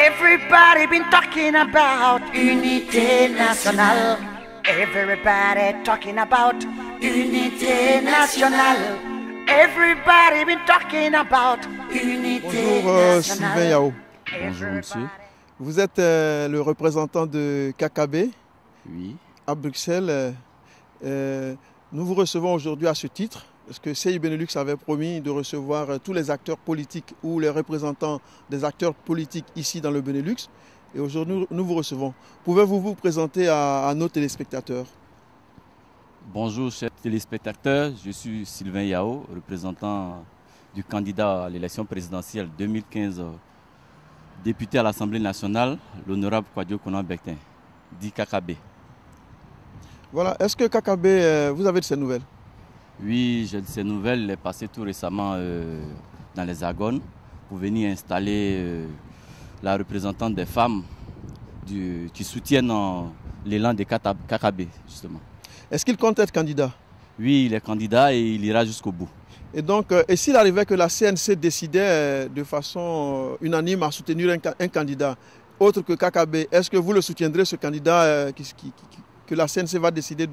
Everybody been talking about unité nationale. Everybody talking about unité nationale. Everybody been talking about unité Bonjour Sylvain Yao. Bonjour monsieur. Vous êtes le représentant de KKB Oui. à Bruxelles. Nous vous recevons aujourd'hui à ce titre, parce que CI Benelux avait promis de recevoir tous les acteurs politiques ou les représentants des acteurs politiques ici dans le Benelux. Et aujourd'hui, nous vous recevons. Pouvez-vous vous présenter à nos téléspectateurs? Bonjour chers téléspectateurs, je suis Sylvain Yao, représentant du candidat à l'élection présidentielle 2015, député à l'Assemblée nationale, l'honorable Kwadjo Konan-Bektin, dit KKB. Voilà, est-ce que KKB, vous avez de ces nouvelles? Oui, j'ai de ces nouvelles. Il est passé tout récemment dans les Argonnes pour venir installer la représentante des femmes qui soutiennent l'élan de KKB, justement. Est-ce qu'il compte être candidat? Oui, il est candidat et il ira jusqu'au bout. Et donc, et s'il arrivait que la CNC décidait de façon unanime à soutenir un candidat autre que KKB, est-ce que vous le soutiendrez, ce candidat que la CNC va décider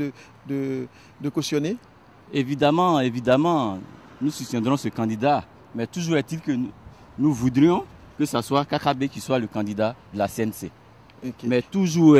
de cautionner? Évidemment, évidemment, nous soutiendrons ce candidat, mais toujours est-il que nous voudrions que ce soit KKB qui soit le candidat de la CNC. Okay. Mais toujours,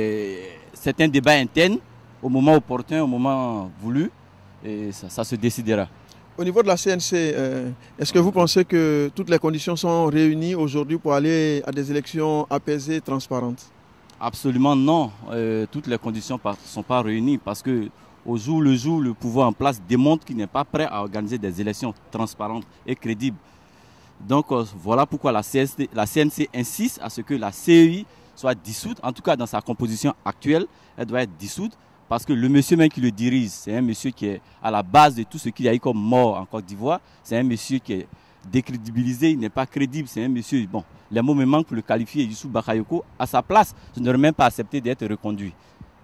c'est un débat interne, au moment opportun, au moment voulu, et ça se décidera. Au niveau de la CNC, est-ce que vous pensez que toutes les conditions sont réunies aujourd'hui pour aller à des élections apaisées et transparentes? Absolument non. Toutes les conditions ne sont pas réunies parce que au jour le jour, le pouvoir en place démontre qu'il n'est pas prêt à organiser des élections transparentes et crédibles. Donc voilà pourquoi la CNC insiste à ce que la CEI soit dissoute, en tout cas dans sa composition actuelle, elle doit être dissoute parce que le monsieur même qui le dirige, c'est un monsieur qui est à la base de tout ce qu'il y a eu comme mort en Côte d'Ivoire. C'est un monsieur qui est décrédibilisé, il n'est pas crédible, c'est un monsieur, bon, les mots me manquent pour le qualifier, Youssou Bakayoko, à sa place, je n'aurais même pas accepté d'être reconduit.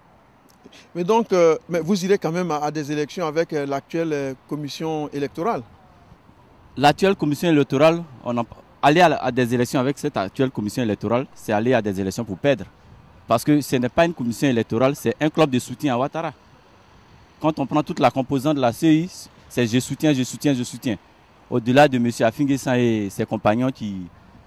Mais donc, mais vous irez quand même à des élections avec l'actuelle commission électorale? L'actuelle commission électorale, aller à des élections avec cette actuelle commission électorale, c'est aller à des élections pour perdre. Parce que ce n'est pas une commission électorale, c'est un club de soutien à Ouattara. Quand on prend toute la composante de la CEI, c'est je soutiens, je soutiens, je soutiens. Au-delà de M. Afinguessan et ses compagnons qui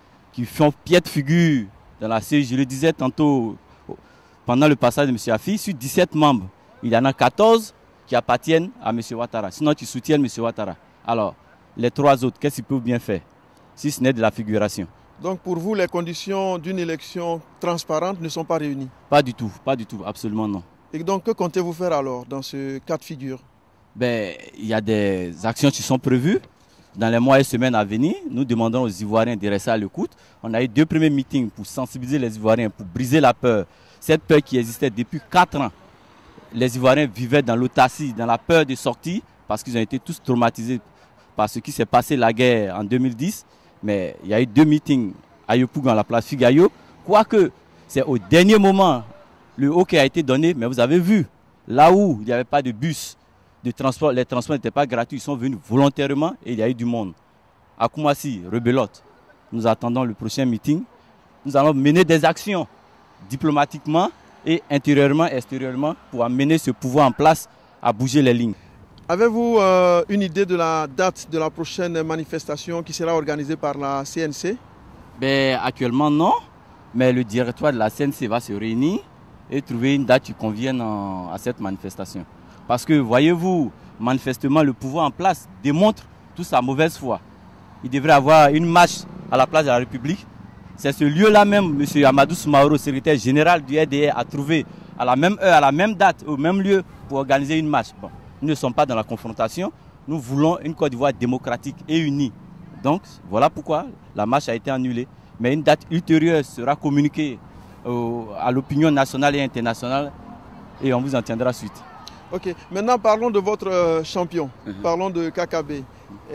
font piètre figure dans la CEI, je le disais tantôt, pendant le passage de M. Afi, sur 17 membres, il y en a 14 qui appartiennent à M. Ouattara, sinon qui soutiennent M. Ouattara. Alors, les trois autres, qu'est-ce qu'ils peuvent bien faire, si ce n'est de la figuration? Donc pour vous, les conditions d'une élection transparente ne sont pas réunies? Pas du tout, absolument non. Et donc que comptez-vous faire alors dans ce cas de figure? Ben, il y a des actions qui sont prévues dans les mois et semaines à venir. Nous demandons aux Ivoiriens de rester à l'écoute. On a eu 2 premiers meetings pour sensibiliser les Ivoiriens, pour briser la peur. Cette peur qui existait depuis 4 ans. Les Ivoiriens vivaient dans l'autarcie, dans la peur de sortir, parce qu'ils ont été tous traumatisés par ce qui s'est passé la guerre en 2010. Mais il y a eu 2 meetings à Yopougon, à la place Figayo. Quoique, c'est au dernier moment, le OK a été donné, mais vous avez vu, là où il n'y avait pas de bus, de transport, les transports n'étaient pas gratuits, ils sont venus volontairement et il y a eu du monde. À Koumassi, rebelote, nous attendons le prochain meeting. Nous allons mener des actions diplomatiquement et intérieurement et extérieurement pour amener ce pouvoir en place à bouger les lignes. Avez-vous une idée de la date de la prochaine manifestation qui sera organisée par la CNC? Ben, actuellement non, mais le directoire de la CNC va se réunir et trouver une date qui convienne à cette manifestation. Parce que, voyez-vous, manifestement, le pouvoir en place démontre toute sa mauvaise foi. Il devrait avoir une marche à la place de la République. C'est ce lieu-là même, M. Amadou Soumaoro, secrétaire général du RDR, a trouvé à la même heure, à la même date, au même lieu, pour organiser une marche. Bon, nous ne sommes pas dans la confrontation. Nous voulons une Côte d'Ivoire démocratique et unie. Donc, voilà pourquoi la marche a été annulée. Mais une date ultérieure sera communiquée à l'opinion nationale et internationale et on vous en tiendra suite. Ok, maintenant parlons de votre champion, parlons de KKB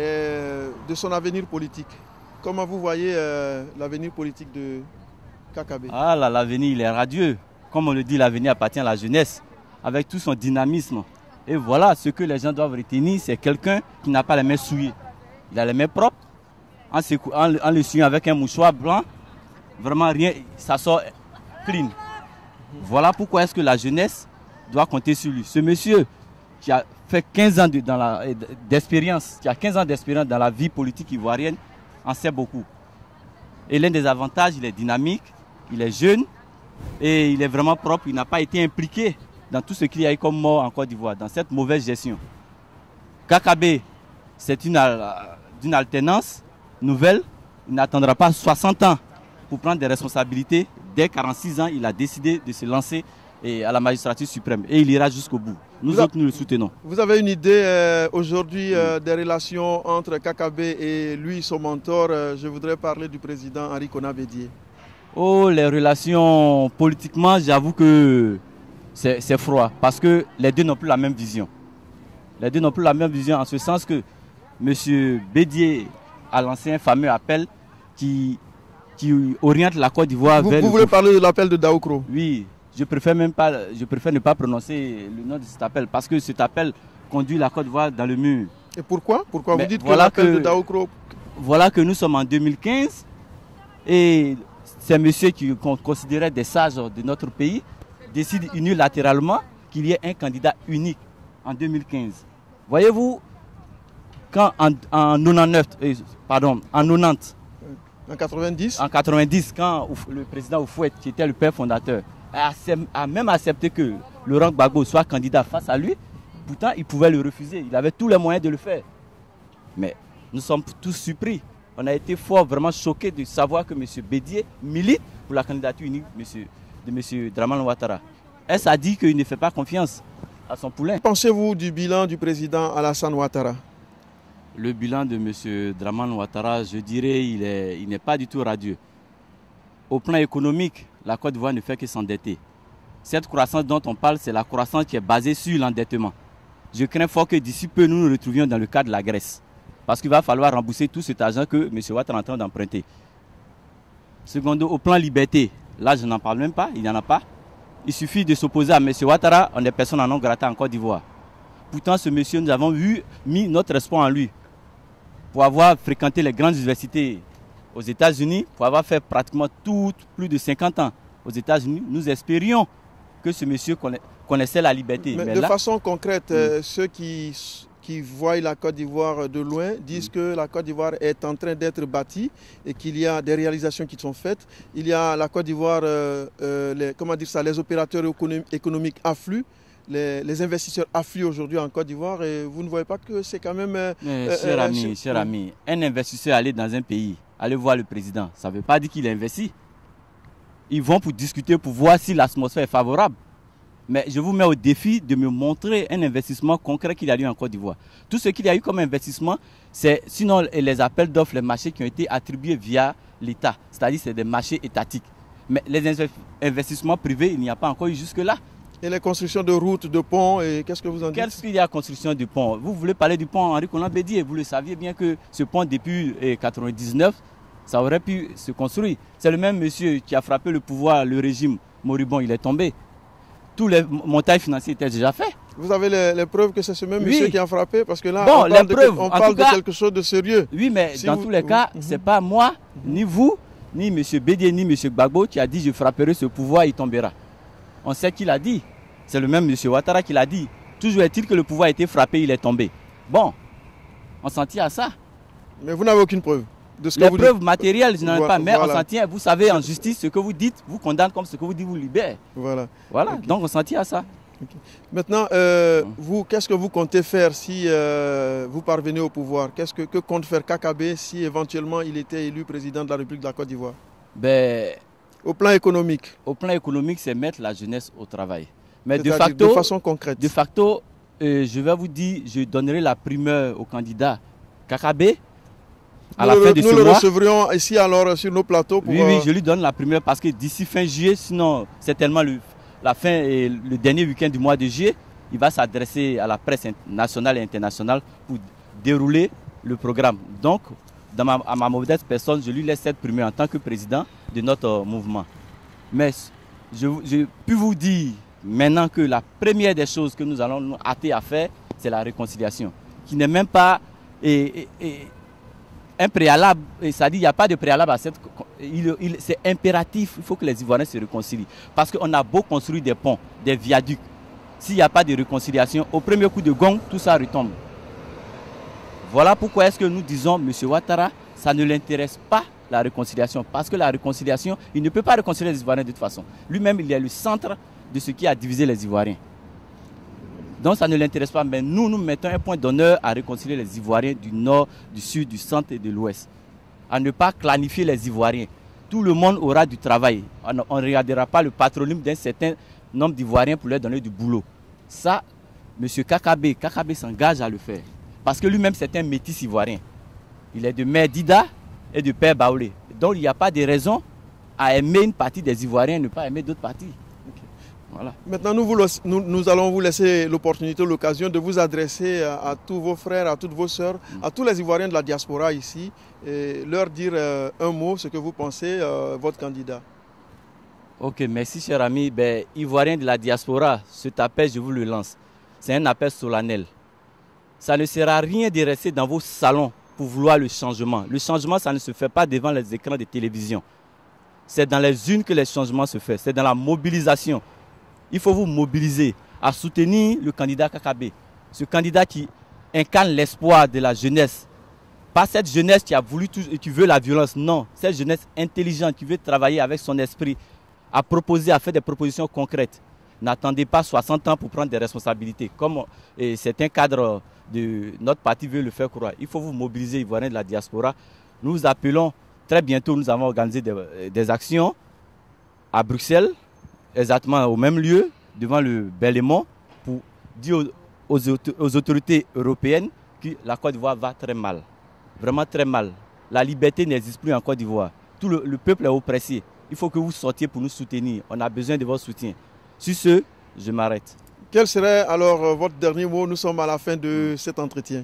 et de son avenir politique. Comment vous voyez l'avenir politique de KKB? Ah là, l'avenir il est radieux. Comme on le dit, l'avenir appartient à la jeunesse, avec tout son dynamisme. Et voilà, ce que les gens doivent retenir, c'est quelqu'un qui n'a pas les mains souillées. Il a les mains propres, en le suyant avec un mouchoir blanc, vraiment rien, ça sort clean. Voilà pourquoi est-ce que la jeunesse doit compter sur lui. Ce monsieur qui a fait 15 ans d'expérience, qui a 15 ans d'expérience dans la vie politique ivoirienne, en sait beaucoup. Et l'un des avantages, il est dynamique, il est jeune et il est vraiment propre. Il n'a pas été impliqué dans tout ce qu'il y a eu comme mort en Côte d'Ivoire, dans cette mauvaise gestion. Kakabe, c'est d'une alternance nouvelle. Il n'attendra pas 60 ans pour prendre des responsabilités. Dès 46 ans, il a décidé de se lancer à la magistrature suprême. Et il ira jusqu'au bout. Nous autres, nous le soutenons. Vous avez une idée aujourd'hui des relations entre Kakabe et lui, son mentor. Je voudrais parler du président Henri Konan Bédié. Oh, les relations politiquement, j'avoue que c'est froid. Parce que les deux n'ont plus la même vision. Les deux n'ont plus la même vision en ce sens que M. Bédié a lancé un fameux appel qui oriente la Côte d'Ivoire vers... Vous voulez parler de l'appel de Daoukro? Oui, je préfère ne pas prononcer le nom de cet appel parce que cet appel conduit la Côte d'Ivoire dans le mur. Et pourquoi? Pourquoi vous dites voilà que l'appel de Daoukro... Voilà que nous sommes en 2015 et ces messieurs qu'on considérait des sages de notre pays décident unilatéralement qu'il y ait un candidat unique en 2015. Voyez-vous, quand en 90, en 90, quand le président Oufouette, qui était le père fondateur, a même accepté que Laurent Gbagbo soit candidat face à lui, pourtant il pouvait le refuser. Il avait tous les moyens de le faire. Mais nous sommes tous surpris. On a été fort, vraiment choqués de savoir que M. Bédié milite pour la candidature unique de M. Dramane Ouattara. Est-ce à dire qu'il ne fait pas confiance à son poulain? Que pensez-vous du bilan du président Alassane Ouattara? Le bilan de M. Dramane Ouattara, je dirais, il n'est pas du tout radieux. Au plan économique, la Côte d'Ivoire ne fait que s'endetter. Cette croissance dont on parle, c'est la croissance qui est basée sur l'endettement. Je crains fort que d'ici peu, nous nous retrouvions dans le cas de la Grèce. Parce qu'il va falloir rembourser tout cet argent que M. Ouattara est en train d'emprunter. Secondo, au plan liberté, là je n'en parle même pas, il n'y en a pas. Il suffit de s'opposer à M. Ouattara, on est personne en non grata en Côte d'Ivoire. Pourtant, ce monsieur, nous avons mis notre espoir en lui. Pour avoir fréquenté les grandes universités aux États-Unis, pour avoir fait pratiquement plus de 50 ans aux États-Unis, nous espérions que ce monsieur connaissait la liberté. Mais de façon concrète, ceux qui voient la Côte d'Ivoire de loin disent que la Côte d'Ivoire est en train d'être bâtie et qu'il y a des réalisations qui sont faites. Il y a la Côte d'Ivoire, les opérateurs économiques affluent. Les investisseurs affluent aujourd'hui en Côte d'Ivoire et vous ne voyez pas que c'est quand même... cher ami, un investisseur aller dans un pays, aller voir le président, ça ne veut pas dire qu'il a investi. Ils vont pour discuter, pour voir si l'atmosphère est favorable. Mais je vous mets au défi de me montrer un investissement concret qu'il y a eu en Côte d'Ivoire. Tout ce qu'il y a eu comme investissement, c'est sinon les appels d'offres, les marchés qui ont été attribués via l'État. C'est-à-dire c'est des marchés étatiques. Mais les investissements privés, il n'y a pas encore eu jusque-là. Et les constructions de routes, de ponts, et qu'est-ce que vous en dites? Qu'est-ce qu'il y a construction de ponts? Vous voulez parler du pont Henri Konan Bédié. Vous le saviez bien que ce pont, depuis 1999, ça aurait pu se construire. C'est le même monsieur qui a frappé le pouvoir, le régime moribond, il est tombé. Tous les montages financiers étaient déjà faits. Vous avez les preuves que c'est ce même monsieur qui a frappé? Parce que là, bon, on parle de quelque chose de sérieux. Oui, mais dans tous les cas, ce n'est pas moi, ni vous, ni M. Bédié, ni M. Gbagbo qui a dit « je frapperai ce pouvoir, il tombera ». On sait qui l'a dit. C'est le même M. Ouattara qui l'a dit. Toujours est-il que le pouvoir a été frappé, il est tombé. Bon, on s'en tient à ça. Mais vous n'avez aucune preuve de ce que les vous dites. Les preuves matérielles, je n'en ai pas, mais voilà. On s'en tient. Vous savez, en justice, ce que vous dites, vous condamne comme ce que vous dites, vous libère. Voilà. Voilà, Okay. Donc on s'en tient à ça. Okay. Maintenant, vous, qu'est-ce que vous comptez faire si vous parvenez au pouvoir? Que compte faire Kakabe si éventuellement il était élu président de la République de la Côte d'Ivoire? Au plan économique. Au plan économique, c'est mettre la jeunesse au travail. Mais de façon concrète. De facto, je vais vous dire, je donnerai la primeur au candidat Kakabe à la fin de ce mois. Nous le recevrions ici alors sur nos plateaux. Pour, oui, je lui donne la primeur parce que d'ici fin juillet, sinon c'est tellement la fin et le dernier week-end du mois de juillet, il va s'adresser à la presse nationale et internationale pour dérouler le programme. Donc, à ma modeste personne, je lui laisse cette primeur en tant que président de notre mouvement. Mais je peux vous dire maintenant que la première des choses que nous allons nous hâter à faire, c'est la réconciliation, qui n'est même pas un préalable, ça dit il n'y a pas de préalable à cette... c'est impératif, il faut que les Ivoiriens se réconcilient. Parce qu'on a beau construire des ponts, des viaducs, s'il n'y a pas de réconciliation, au premier coup de gong, tout ça retombe. Voilà pourquoi est-ce que nous disons, M. Ouattara, ça ne l'intéresse pas la réconciliation. Parce que la réconciliation, il ne peut pas réconcilier les Ivoiriens de toute façon. Lui-même, il est le centre de ce qui a divisé les Ivoiriens. Donc ça ne l'intéresse pas, mais nous mettons un point d'honneur à réconcilier les Ivoiriens du nord, du sud, du centre et de l'ouest. À ne pas clanifier les Ivoiriens. Tout le monde aura du travail. On ne regardera pas le patronyme d'un certain nombre d'Ivoiriens pour leur donner du boulot. Ça, M. Kakabe s'engage à le faire. Parce que lui-même, c'est un métis ivoirien. Il est de mère Dida et de père Baoulé. Donc il n'y a pas de raison à aimer une partie des Ivoiriens et ne pas aimer d'autres parties. Voilà. Maintenant, nous allons vous laisser l'opportunité, l'occasion de vous adresser à tous vos frères, à toutes vos sœurs, à tous les Ivoiriens de la diaspora ici, et leur dire un mot, ce que vous pensez, votre candidat. Ok, merci cher ami. Ivoiriens de la diaspora, cet appel, je vous le lance. C'est un appel solennel. Ça ne sert à rien de rester dans vos salons pour vouloir le changement. Le changement, ça ne se fait pas devant les écrans de télévision. C'est dans les urnes que les changements se font. C'est dans la mobilisation. Il faut vous mobiliser à soutenir le candidat Kakabe. Ce candidat qui incarne l'espoir de la jeunesse. Pas cette jeunesse qui a voulu tout et qui veut la violence. Non, cette jeunesse intelligente qui veut travailler avec son esprit, à proposer, à faire des propositions concrètes. N'attendez pas 60 ans pour prendre des responsabilités. Comme certains cadres de notre parti veulent le faire croire. Il faut vous mobiliser, Ivoiriens de la diaspora. Nous vous appelons très bientôt, nous avons organisé des actions à Bruxelles, exactement au même lieu, devant le Berlaymont, pour dire aux autorités européennes que la Côte d'Ivoire va très mal. Vraiment très mal. La liberté n'existe plus en Côte d'Ivoire. Tout le peuple est oppressé. Il faut que vous sortiez pour nous soutenir. On a besoin de votre soutien. Sur ce, je m'arrête. Quel serait alors votre dernier mot? Nous sommes à la fin de cet entretien.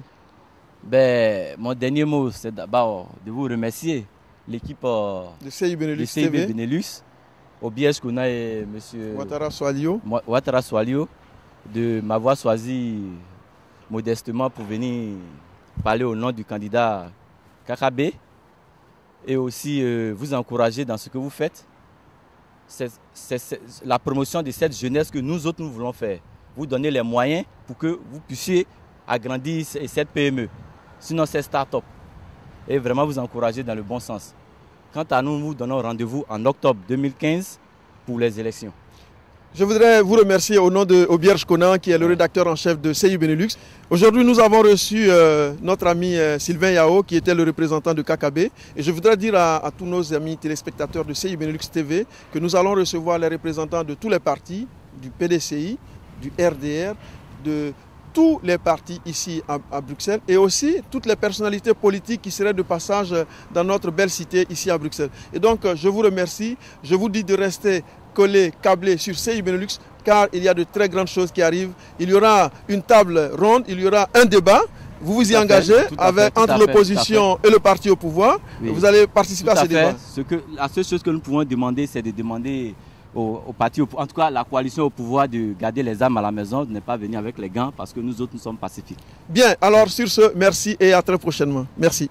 Mon dernier mot, c'est d'abord de vous remercier, l'équipe de CI Benelux, Obiège Kouna et M. Ouattara Swalio de m'avoir choisi modestement pour venir parler au nom du candidat Kakabe et aussi vous encourager dans ce que vous faites. C'est la promotion de cette jeunesse que nous autres nous voulons faire. Vous donner les moyens pour que vous puissiez agrandir cette PME. Sinon, c'est start-up. Et vraiment vous encourager dans le bon sens. Quant à nous, nous donnons rendez-vous en octobre 2015 pour les élections. Je voudrais vous remercier au nom de Obiège Konan, qui est le rédacteur en chef de CI Benelux. Aujourd'hui, nous avons reçu notre ami Sylvain Yao, qui était le représentant de Kakabe. Et je voudrais dire à tous nos amis téléspectateurs de CI Benelux TV que nous allons recevoir les représentants de tous les partis, du PDCI, du RDR, de tous les partis ici à Bruxelles et aussi toutes les personnalités politiques qui seraient de passage dans notre belle cité ici à Bruxelles. Et donc, je vous remercie. Je vous dis de rester collé, câblé sur CI Benelux car il y a de très grandes choses qui arrivent. Il y aura une table ronde, il y aura un débat. Vous vous y engagez entre l'opposition et le parti au pouvoir. Oui. Vous allez participer à ce débat. La seule chose que nous pouvons demander, c'est de demander au parti, en tout cas la coalition au pouvoir, de garder les armes à la maison, de ne pas venir avec les gants parce que nous autres, nous sommes pacifiques. Bien, alors sur ce, merci et à très prochainement. Merci.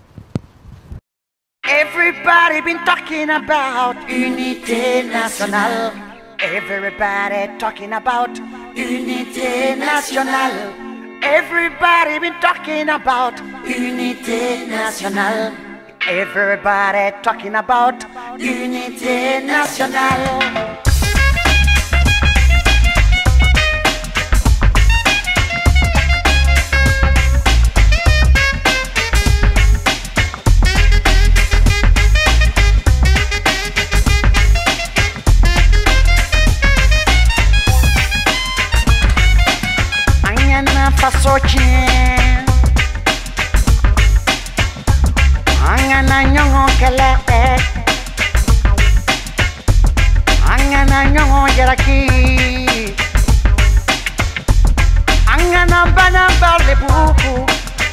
Everybody been talking about unité nationale. Everybody talking about unité nationale. Everybody been talking about unité nationale. Everybody talking about unité nationale. Fasochen Angana nyongo kele Angana nyongo yaraki Angana bana barle buku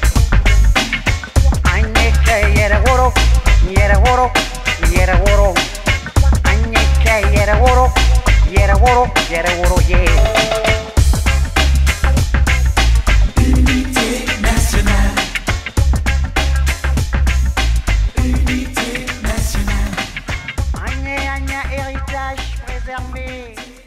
Anyeke yere woro Yere woro Yere woro Anyeke yere woro Yere woro Yere woro yeah. héritage préservé.